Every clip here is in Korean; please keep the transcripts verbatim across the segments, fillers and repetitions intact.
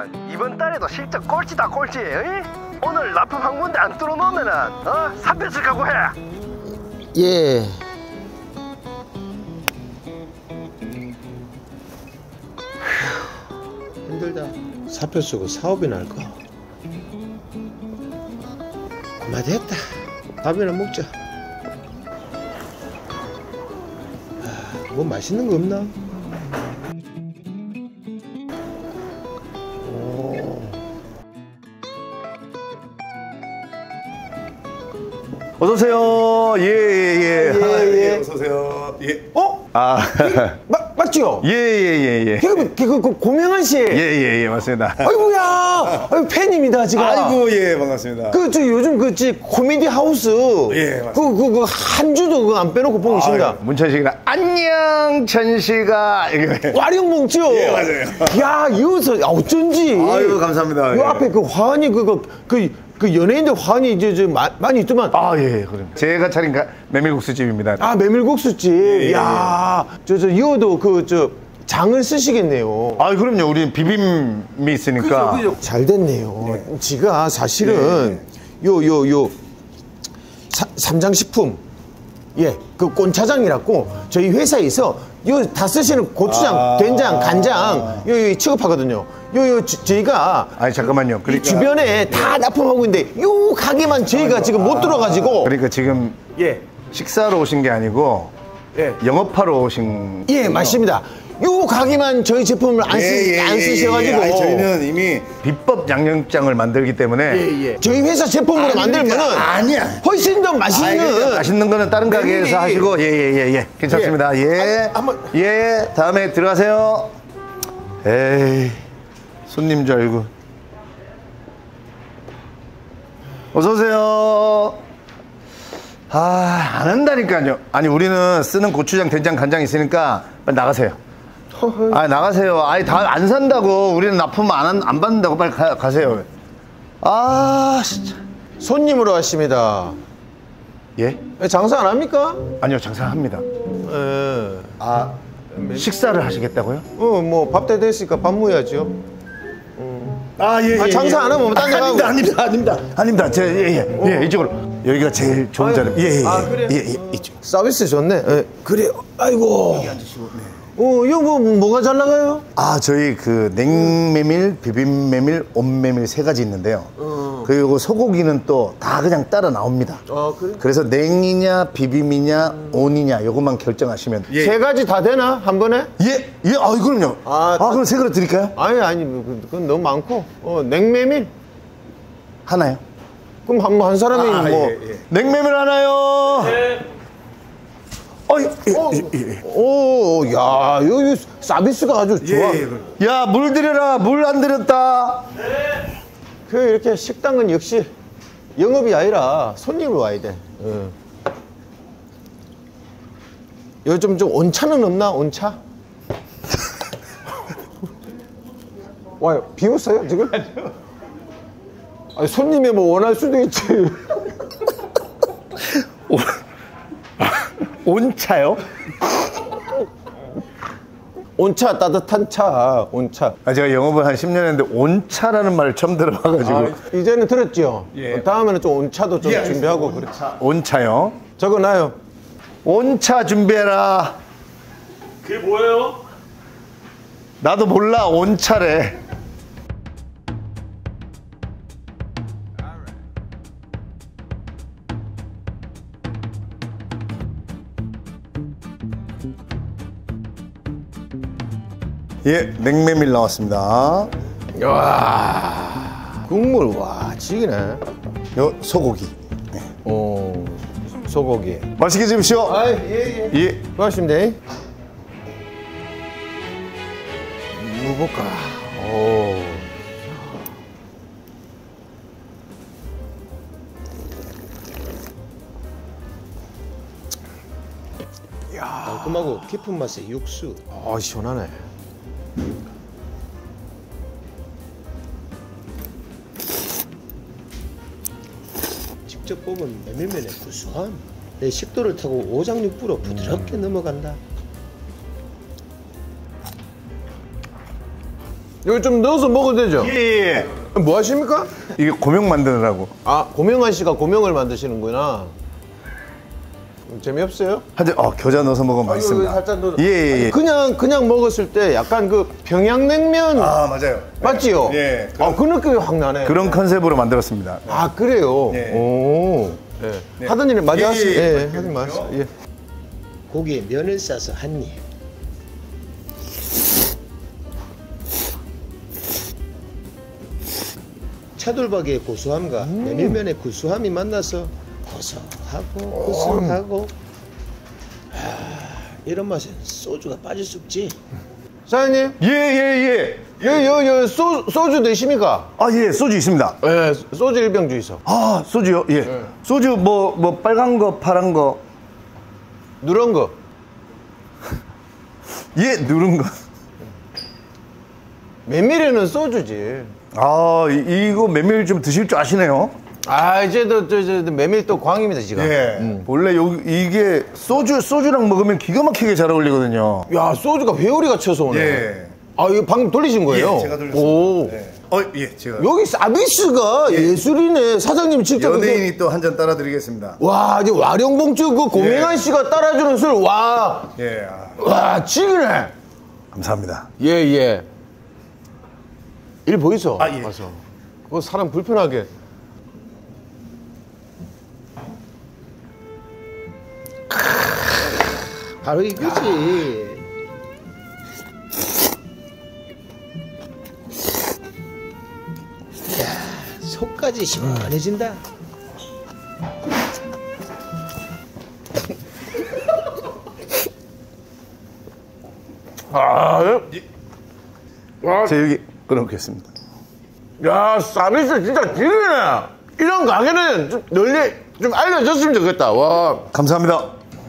이번 달에도 실적 꼴찌다 꼴찌. 어이? 오늘 납품 한 군데 안 뚫어놓으면은 어? 사표쓸 각오해. 예. 힘들다. 사표 쓰고 사업이나 할까? 그만 됐다. 밥이나 먹자. 아, 뭐 맛있는 거 없나? 어서오세요. 예, 예, 예. 예, 아, 예. 예, 어서오세요. 예. 어? 아. 마, 맞죠? 예, 예, 예, 예. 그, 그, 그, 고명환 씨. 예, 예, 예, 맞습니다. 아이고야. 아이고, 팬입니다, 지금. 아이고, 예, 반갑습니다. 그, 저 요즘 그, 지 코미디 하우스. 예, 맞습니다. 그, 그, 그, 한 주도 그 안 빼놓고 보고 있습니다. 아유, 문천식이랑 안녕, 천식아. 이거. 와룡 뭉치요. 예, 맞아요. 야, 이어서, 아, 어쩐지. 아유, 감사합니다. 요 예. 앞에 그 화환이, 그거, 그, 그 연예인들 화환이 이제, 저, 마, 많이 있더만. 아, 예, 그럼. 제가 차린 가, 메밀국수집입니다. 아, 메밀국수집. 예, 야, 저, 저, 이어도 그, 저, 장을 쓰시겠네요. 아, 그럼요. 우리는 비빔이 있으니까. 그죠, 그죠. 잘 됐네요. 네. 지가 사실은 요, 요, 요, 사, 삼장식품, 예, 그 꼰차장이라고 저희 회사에서 요 다 쓰시는 고추장, 아. 된장, 간장, 요, 요 취급하거든요. 요, 요, 저, 저희가 아니, 잠깐만요. 이 그러니까. 주변에 다 납품하고 있는데 요 가게만 저희가 지금 못 들어가지고. 그러니까 지금 예, 식사로 오신 게 아니고 예, 영업하러 오신. 예, 맞습니다. 요 가게만 저희 제품을 안, 쓰, 예, 예, 안 예, 쓰셔가지고. 예, 아니, 저희는 이미 비법 양념장을 만들기 때문에. 예, 예. 저희 회사 제품으로 아니, 만들면은 아니야. 훨씬 더 맛있는. 아니, 맛있는 거는 다른 가게에서 예, 예, 하시고. 예예예 예, 예. 괜찮습니다. 예. 아니, 한번- 예. 다음에 들어가세요. 에이, 손님 줄 알고. 어서 오세요. 아, 안 한다니까요. 아니, 우리는 쓰는 고추장, 된장, 간장 있으니까 빨리 나가세요. 아, 나가세요. 아니, 다 안 산다고. 우리는 납품 안, 한- 안 받는다고. 빨리 가, 가세요. 아, 진짜. 손님으로 왔습니다. 예? 장사 안 합니까? 아니요, 장사합니다. 예. 아, 식사를 하시겠다고요? 어, 뭐, 밥 때 됐으니까 밥 먹어야죠. 아, 예, 아, 장사 안 하면 뭐 딴 데 가고. 아닙니다, 아닙니다, 아닙니다. 아닙니다. 제, 예, 예. 예, 이쪽으로. 여기가 제일 좋은 아유, 자리. 예, 예. 아, 그래요? 예, 예, 이쪽. 서비스 좋네. 예. 그래. 아이고. 여기 앉으시고, 네. 어, 이거 뭐, 뭐가 잘 나가요? 아, 저희 그 냉메밀, 비빔메밀, 온메밀 세 가지 있는데요. 그리고 소고기는 또 다 그냥 따라 나옵니다. 아, 그래? 그래서 냉이냐, 비빔이냐, 온이냐, 요것만 결정하시면. 예, 세 가지 다 되나? 한 번에? 예, 예, 아, 그럼요. 아, 아, 그럼 세 그릇 드릴까요? 아니, 아니, 그- 그건 너무 많고. 어, 냉메밀? 하나요? 그럼 한, 한 사람이 아, 뭐. 예, 예. 냉메밀 하나요? 네. 어, 예, 예, 예, 예. 오, 야, 여기 서비스가 아주 좋아. 야, 물 드려라. 물 안 드렸다. 그 이렇게 식당은 역시 영업이 아니라 손님으로 와야 돼. 예. 요즘 좀 온차는 없나? 온차? 와요. 비웃어요 지금? 아니, 손님이 뭐 원할 수도 있지. 온차요? 온차, 따뜻한 차, 온차. 아, 제가 영업을 한 십 년 했는데 온차라는 말을 처음 들어봐가지고. 아, 이제는 들었죠? 예. 다음에는 좀 온차도 좀 예, 준비하고 그래. 온차요? 적어놔요. 온차 준비해라. 그게 뭐예요? 나도 몰라. 온차래. 예, 냉메밀 나왔습니다. 와, 국물, 와, 지기네. 요 소고기. 네. 오, 소고기. 맛있게 드십시오. 아, 예, 예. 예. 고맙습니다. 먹어볼까? 오. 야, 깔끔하고 깊은 맛의 육수. 아, 시원하네. 직접 뽑은 메밀면의 구수함. 내 식도를 타고 오장육부로 부드럽게 넘어간다. 여기 좀 넣어서 먹어도 되죠? 예, 예. 뭐 하십니까? 이게 고명 만드느라고. 아, 고명환 씨가 고명을 만드시는구나. 재미없어요? 한잔, 어, 겨자 넣어서 먹으면 맛있습니다. 살짝 넣어. 예, 예, 예. 그냥 그냥 먹었을 때 약간 그 평양냉면 아, 맞아요. 맞지요? 예. 아, 그 느낌이 확 나네. 그런 컨셉으로 만들었습니다. 아, 그래요? 예. 오. 예. 하던 일 맞아 하시. 예, 예, 예, 예. 하던 말 하시. 예. 고기에 면을 싸서 한 입. 차돌박이의 고소함과 메밀면의 구수함이 만나서 고소하고 구수하고 아, 이런 맛엔 소주가 빠질 수 없지. 사장님, 예, 예, 예. 여, 여, 여, 소, 소주 드십니까? 아, 예, 소주 있습니다. 예, 소주 일병 주이소. 아, 소주요? 예. 소주 뭐, 뭐, 빨간 거, 파란 거. 누런 거. 예, 누른 거. 메밀에는 소주지. 아, 이, 이거 메밀 좀 드실 줄 아시네요? 아, 이제 또, 저, 저, 메밀 또 광입니다, 지금. 예. 원래 요, 이게 소주, 소주랑 먹으면 기가 막히게 잘 어울리거든요. 야, 소주가 회오리가 쳐서 오네. 예. 아, 이거 방금 돌리신 거예요? 예, 제가 돌렸습니다. 오. 예. 어, 예, 제가. 여기 서비스가 예. 술이네 사장님이 직접. 연예인이 또 한 잔 따라 드리겠습니다. 와, 이제 와룡봉주 그 고명환 예. 씨가 따라주는 술, 와. 예. 아, 와, 지기네. 감사합니다. 예, 예. 일 보이소? 아, 예. 와서. 그거 사람 불편하게. 바로 이거지. 야, 속까지 시원해진다. 아, 예. 와, 제가 여기 끊어놓겠습니다. 야, 서비스 진짜 지기네. 이런 가게는 좀 널리 좀 알려줬으면 좋겠다. 와. 감사합니다.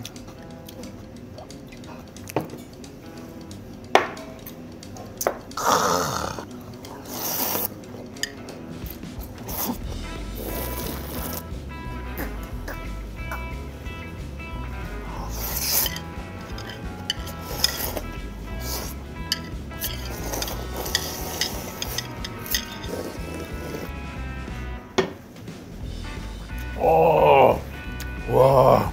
와.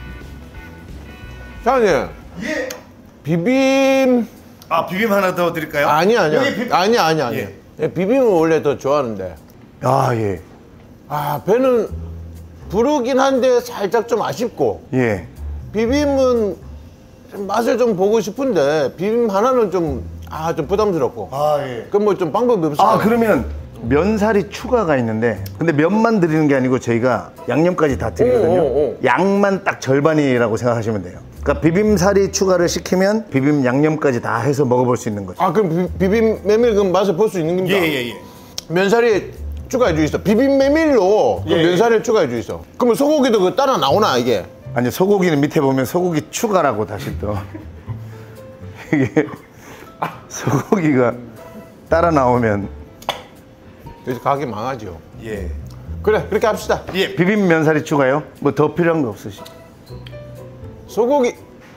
사장님. 예. 비빔. 아, 비빔 하나 더 드릴까요? 아니, 아니야. 여기 비... 아니, 아니, 아니. 예. 예. 비빔은 원래 더 좋아하는데. 아, 예. 아, 배는 부르긴 한데 살짝 좀 아쉽고. 예. 비빔은 좀 맛을 좀 보고 싶은데, 비빔 하나는 좀, 아, 좀 부담스럽고. 아, 예. 그럼 뭐 좀 방법이 없을까요? 아, 그러면 면사리 추가가 있는데, 근데 면만 드리는 게 아니고 저희가 양념까지 다 드리거든요. 오, 오, 오. 양만 딱 절반이라고 생각하시면 돼요. 그러니까 비빔사리 추가를 시키면 비빔 양념까지 다 해서 먹어볼 수 있는 거죠. 아, 그럼 비, 비빔 메밀 그럼 맛을 볼 수 있는 겁니까? 예, 예. 면사리 추가해 주있어. 비빔 메밀로 그 예, 예. 면사리를 추가해 주있어. 그러면 소고기도 그 따라 나오나 이게? 아니, 소고기는 밑에 보면 소고기 추가라고 다시 또 이게 소고기가 따라 나오면 그래서 가게 망하죠. 예. 그래, 그렇게 합시다. 예, 비빔 면사리 추가요? 뭐 더 필요한 거 없으시죠? 소고기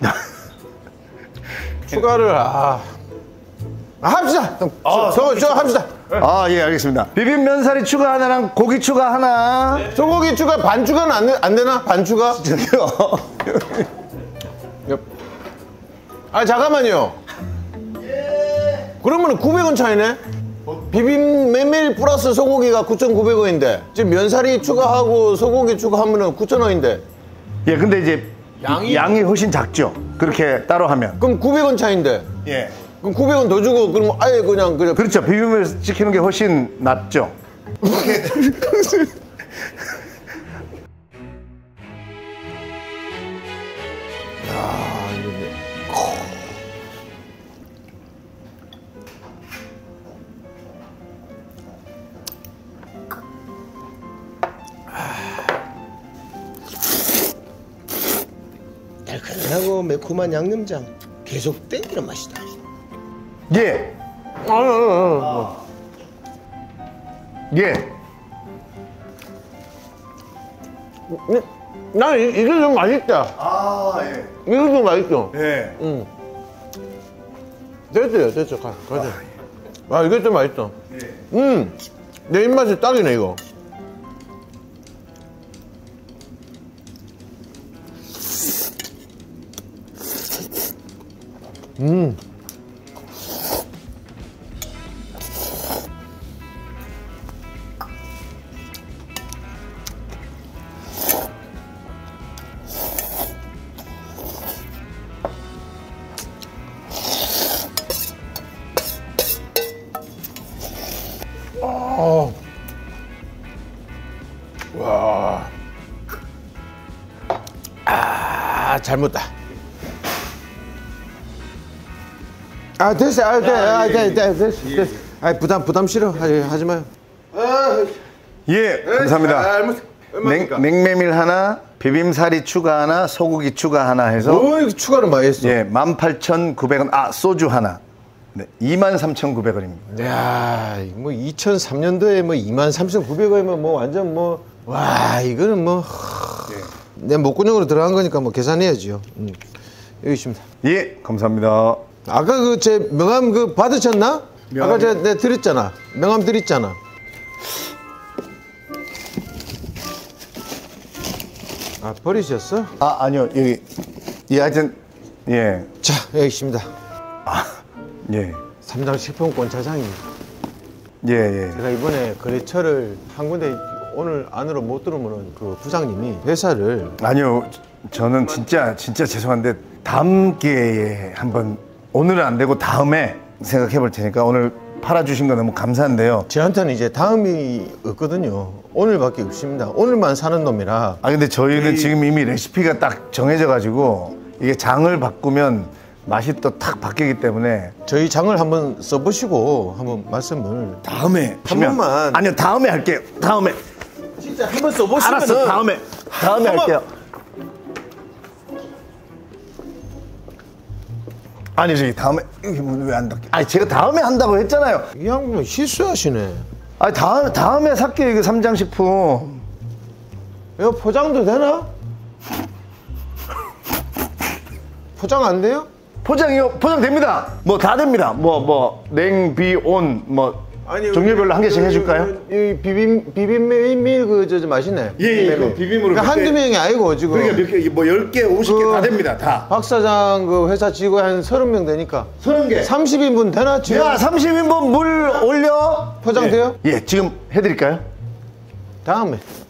추가를 아, 아 합시다. 아, 저, 저 합시다. 아, 예, 알겠습니다. 비빔 면사리 추가 하나랑 고기 추가 하나. 소고기 추가 반 추가는 안, 되- 안 되나? 반 추가? 저기요. 옆. 아 잠깐만요. 그러면 구백 원 차이네. 비빔 메밀 플러스 소고기가 구천구백 원인데 지금 면사리 추가하고 소고기 추가하면 구천 원인데 예, 근데 이제 양이- 양이 훨씬 작죠. 그렇게 따로 하면. 그럼 구백 원 차인데 예. 그럼 구백 원 더 주고 그럼 아예 그냥 그냥 그렇죠. 비빔을 시키는 게 훨씬 낫죠. 달큰하고 매콤한 양념장 계속 땡기는 맛이다. 예. 아, 아, 아, 아. 예. 음, 나는 이- 이게 좀 맛있다. 아, 예. 이게 좀 맛있어. 예. 응. 됐어요, 됐어. 가, 가자. 아, 이게 좀 맛있어. 음, 내 입맛에 딱이네, 이거. 음. 어. 와. 아, 잘 먹다. 아, 됐어. 아, 돼. 아, 돼. 돼. 됐어. 됐어. 아, 부담, 부담 싫어. 하지 마요. 예, 감사합니다. 냉, 냉메밀 하나, 비빔사리 추가 하나, 소고기 추가 하나 해서. 뭐, 이렇게 추가를 많이 했어. 예, 만 팔천구백 원. 아, 소주 하나. 네, 이만 삼천구백 원입니다. 야, 뭐 이천삼 년도에 뭐 이만 삼천구백 원이면 뭐 완전 뭐, 와, 이거는 뭐, 내 목구멍으로 들어간 거니까 뭐 계산해야지요. 음. 여기 있습니다. 예, 감사합니다. 아까 그 제 명함 그 받으셨나? 명함이요? 아까 제가 내가 드렸잖아. 명함 드렸잖아. 아, 버리셨어? 아, 아니요, 여기. 예, 하여튼, 예. 자, 여기 있습니다. 예. 삼장식품권 차장입니다. 예, 예. 제가 이번에 거래처를 한 군데 오늘 안으로 못 들어오면 그 부장님이 회사를 아니요, 저는 진짜, 진짜 죄송한데, 다음 기회에 한번, 오늘은 안 되고 다음에 생각해 볼 테니까 오늘 팔아주신 거 너무 감사한데요. 저한테는 이제 다음이 없거든요. 오늘밖에 없습니다. 오늘만 사는 놈이라. 아, 근데 저희는 지금 이미 레시피가 딱 정해져가지고, 이게 장을 바꾸면 맛이 또 탁 바뀌기 때문에. 저희 장을 한번 써보시고 한번 말씀을. 다음에. 한 번만. 아니요, 다음에 할게요. 다음에. 진짜 한번 써보시면. 알았어, 다음에. 다음에 한번. 할게요. 아니, 저기 다음에. 이게 왜 안 닦여? 아니, 제가 다음에 한다고 했잖아요. 이 양반 실수하시네. 아니, 다음, 다음에 살게요, 이거 삼장식품. 이거 포장도 되나? 포장 안 돼요? 포장이요? 포장됩니다. 뭐 다 됩니다. 뭐, 뭐, 냉, 비, 온, 뭐. 아니, 종류별로 한 개씩 그, 해줄까요? 이 비빔 비빔메밀 그저 맛있네. 예, 예, 그 비빔으로 그러니까 몇 개- 한두 명이 아니고 지금. 그러니까 몇 개, 뭐 열 개, 오십 개 그 다 됩니다, 다. 박 사장 그 회사 직원 한 서른 명 되니까 서른 개. 삼십 인분 되나 지금? 야, 삼십 인분 물 올려. 포장돼요? 예, 예, 지금 해드릴까요? 다음에.